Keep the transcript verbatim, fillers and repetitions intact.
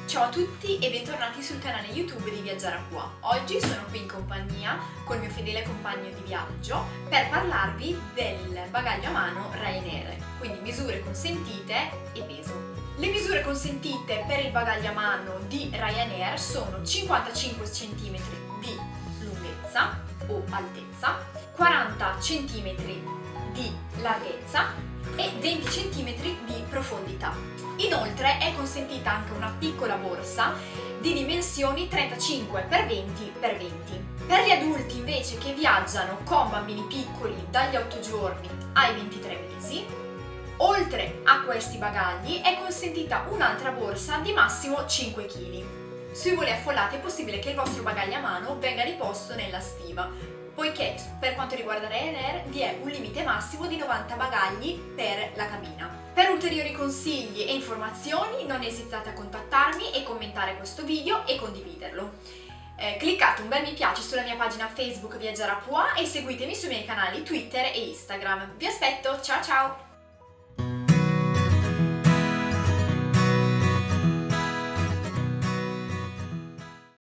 Ciao a tutti e bentornati sul canale YouTube di Viaggiare a Pua. Oggi sono qui in compagnia col mio fedele compagno di viaggio per parlarvi del bagaglio a mano Ryanair, quindi misure consentite e peso. Le misure consentite per il bagaglio a mano di Ryanair sono cinquantacinque centimetri di lunghezza o altezza, quaranta centimetri di larghezza e venti centimetri di profondità. Inoltre è consentita anche una piccola borsa di dimensioni trentacinque per venti per venti. Per gli adulti invece che viaggiano con bambini piccoli dagli otto giorni ai ventitré mesi, oltre a questi bagagli è consentita un'altra borsa di massimo cinque chili. Sui voli affollati è possibile che il vostro bagaglio a mano venga riposto nella stiva, poiché per quanto riguarda Ryanair vi è un limite massimo di novanta bagagli per la cabina. Per ulteriori consigli e informazioni non esitate a contattarmi e commentare questo video e condividerlo. Eh, cliccate un bel mi piace sulla mia pagina Facebook Viaggiare a Pua e seguitemi sui miei canali Twitter e Instagram. Vi aspetto, ciao ciao!